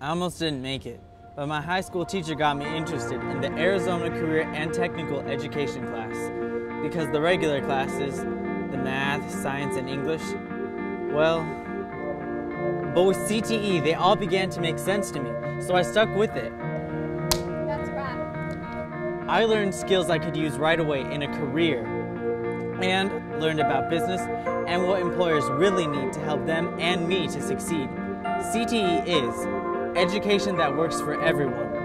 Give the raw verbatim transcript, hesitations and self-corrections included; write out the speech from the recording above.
I almost didn't make it, but my high school teacher got me interested in the Arizona Career and Technical Education class because the regular classes, the math, science, and English, well, but with C T E, they all began to make sense to me, so I stuck with it. That's right. I learned skills I could use right away in a career and learned about business and what employers really need to help them and me to succeed. C T E is education that works for everyone.